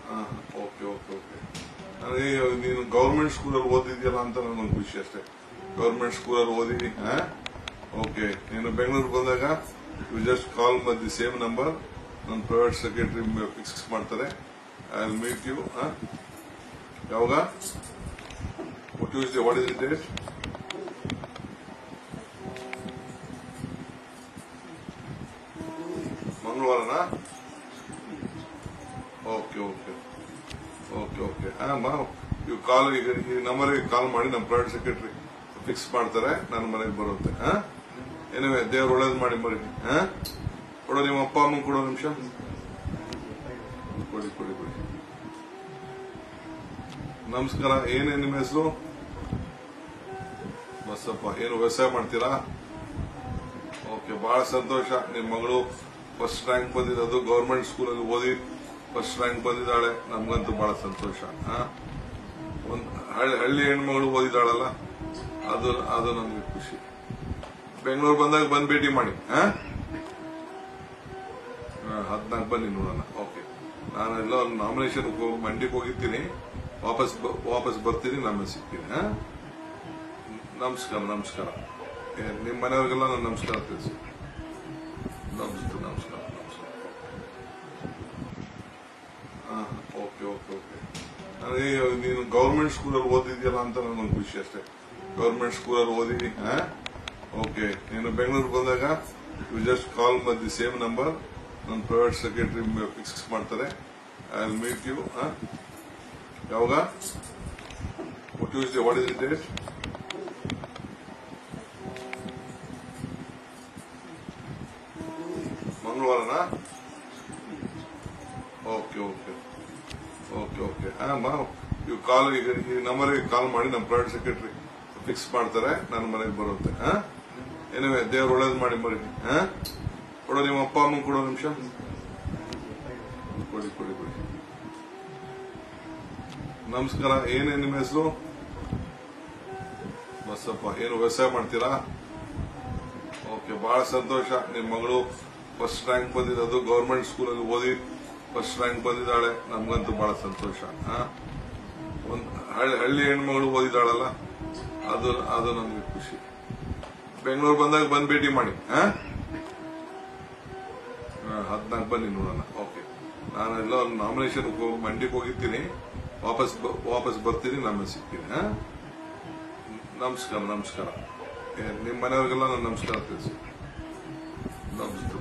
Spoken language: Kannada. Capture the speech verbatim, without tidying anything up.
ಓಕೆ ಓಕೆ ಓಕೆ ನನಗೆ ನೀನು ಗೌರ್ಮೆಂಟ್ ಸ್ಕೂಲಲ್ಲಿ ಓದಿದ್ಯಲ್ಲ ಅಂತ ನನಗೊಂದು ಖುಷಿ ಅಷ್ಟೇ. ಗೌರ್ಮೆಂಟ್ ಸ್ಕೂಲಲ್ಲಿ ಓದಿ ಓಕೆ. ನೀನು ಬೆಂಗಳೂರಿಗೆ ಬಂದಾಗ you just call me at the same number. ನನ್ನ ಪ್ರೈವೇಟ್ ಸೆಕ್ರೆಟರಿ ಫಿಕ್ಸ್ ಮಾಡ್ತಾರೆ. I will meet you. ಯಾವಾಗ? Tuesday. What is the date? ಮಂಗಳವಾರನಾ? ಓಕೆ ಓಕೆ ಓಕೆ ಓಕೆ ಅಮ್ಮ ಇವು ಕಾಲ್ ಈಗ ಈ ನಂಬರ್ಗೆ ಕಾಲ್ ಮಾಡಿ ನಮ್ಮ ಪ್ರೈವೇಟ್ ಸೆಕ್ರೆಟರಿ ಫಿಕ್ಸ್ ಮಾಡ್ತಾರೆ. ನನ್ನ ಮನೆಗೆ ಬರುತ್ತೆ. ಹಾ ಏನಿವೆ ದೇವ್ರು ಒಳ್ಳೇದು ಮಾಡಿ ಮರಿ. ಹಾ ಕೊಡೋ ನಿಮ್ಮ ಅಪ್ಪ ಅಮ್ಮ ಕೊಡೋ ನಿಮಿಷ ಕೊಡಿ ಕೊಡಿ ಕೊಡಿ. ನಮಸ್ಕಾರ. ಏನೇ ನಿಮ್ಮ ಹೆಸರು? ಬಸಪ್ಪ. ಏನು ವ್ಯವಸಾಯ ಮಾಡ್ತೀರಾ? ಓಕೆ ಬಹಳ ಸಂತೋಷ. ನಿಮ್ಮ ಮಗಳು ಫಸ್ಟ್ ರ್ಯಾಂಕ್ ಬಂದಿರೋದು ಗೌರ್ಮೆಂಟ್ ಸ್ಕೂಲಲ್ಲಿ ಓದಿ ಫಸ್ಟ್ ರ್ಯಾಂಕ್ ಬಂದಿದ್ದಾಳೆ. ನಮ್ಗಂತೂ ಬಹಳ ಸಂತೋಷ. ಒಂದು ಹಳ್ಳಿ ಹೆಣ್ಮಗಳು ಓದಿದಾಳಲ್ಲ, ಅದು ಅದು ನಮ್ಗೆ ಖುಷಿ. ಬೆಂಗಳೂರು ಬಂದಾಗ ಬಂದ್ ಭೇಟಿ ಮಾಡಿ. ಹದಿನಾಲ್ಕು ಬನ್ನಿ ನೋಡೋಣ. ಓಕೆ ನಾನು ಎಲ್ಲ ನಾಮಿನೇಷನ್ ಮಂಡಿಗೆ ಹೋಗಿರ್ತೀನಿ. ವಾಪಸ್ ವಾಪಸ್ ಬರ್ತೀನಿ. ನಾನು ಸಿಗ್ತೀನಿ. ನಮಸ್ಕಾರ ನಮಸ್ಕಾರ. ನಿಮ್ಮ ಮನೆಯವ್ರಿಗೆಲ್ಲ ನಾನು ನಮಸ್ಕಾರ ತಿಳಿಸಿ. ನಮಸ್ತೆ ನಮಸ್ಕಾರ ನಮಸ್ಕಾರ. ಓಕೆ ಓಕೆ ಓಕೆ ನನಗೆ ನೀನು ಗೌರ್ಮೆಂಟ್ ಸ್ಕೂಲಲ್ಲಿ ಓದಿದ್ಯಲ್ಲ ಅಂತ ನನಗೊಂದು ಖುಷಿ ಅಷ್ಟೇ. ಗೌರ್ಮೆಂಟ್ ಸ್ಕೂಲಲ್ಲಿ ಓದಿ ಓಕೆ. ನೀನು ಬೆಂಗಳೂರಿಗೆ ಬಂದಾಗ you just call me at the same number. ನನ್ನ ಪ್ರೈವೇಟ್ ಸೆಕ್ರೆಟರಿ ಫಿಕ್ಸ್ ಮಾಡ್ತಾರೆ. I will meet you. ಯಾವಾಗ? Tuesday. What is the date? ಮಂಗಳವಾರನಾ? ಓಕೆ ಓಕೆ ಓಕೆ ಓಕೆ ಅಮ್ಮ ಇವು ಕಾಲ್ ಈಗ ಈ ನಂಬರ್ಗೆ ಕಾಲ್ ಮಾಡಿ ನಮ್ಮ ಪ್ರೈವೇಟ್ ಸೆಕ್ರೆಟರಿ ಫಿಕ್ಸ್ ಮಾಡ್ತಾರೆ. ನನ್ನ ಮನೆಗೆ ಬರುತ್ತೆ. ಏನಿವೆ ದೇವ್ರು ಒಳ್ಳೇದು ಮಾಡಿ ಮರಿ. ಕೊಡೋ ನಿಮ್ಮ ಅಪ್ಪ ಅಮ್ಮ ಕೊಡೋ ನಿಮಿಷ ಕೊಡಿ ಕೊಡಿ ಕೊಡಿ. ನಮಸ್ಕಾರ. ಏನೇ ನಿಮ್ಮ ಹೆಸರು? ಬಸಪ್ಪ. ಏನು ವ್ಯವಸಾಯ ಮಾಡ್ತೀರಾ? ಓಕೆ ಬಹಳ ಸಂತೋಷ. ನಿಮ್ಮ ಮಗಳು ಫಸ್ಟ್ ರ್ಯಾಂಕ್ ಬಂದಿರೋದು ಗೌರ್ಮೆಂಟ್ ಸ್ಕೂಲಲ್ಲಿ ಓದಿ ಫಸ್ಟ್ ರ್ಯಾಂಕ್ ಬಂದಿದ್ದಾಳೆ. ನಮ್ಗಂತೂ ಬಹಳ ಸಂತೋಷ. ಒಂದು ಹಳ್ಳಿ ಹೆಣ್ಮಗಳು ಓದಿದಾಳಲ್ಲ, ಅದು ಅದು ನಮ್ಗೆ ಖುಷಿ. ಬೆಂಗಳೂರು ಬಂದಾಗ ಬಂದ್ ಭೇಟಿ ಮಾಡಿ. ಹದಿನಾಲ್ಕು ಬನ್ನಿ ನೋಡೋಣ. ಓಕೆ ನಾನು ಎಲ್ಲ ನಾಮಿನೇಷನ್ ಮಂಡಿಗೆ ಹೋಗಿರ್ತೀನಿ. ವಾಪಸ್ ವಾಪಸ್ ಬರ್ತೀನಿ. ನಾನು ಸಿಗ್ತೀನಿ. ನಮಸ್ಕಾರ ನಮಸ್ಕಾರ. ನಿಮ್ಮ ಮನೆಯವ್ರಿಗೆಲ್ಲ ನಾನು ನಮಸ್ಕಾರ ತಿಳಿಸಿ. ನಮಸ್ತೆ.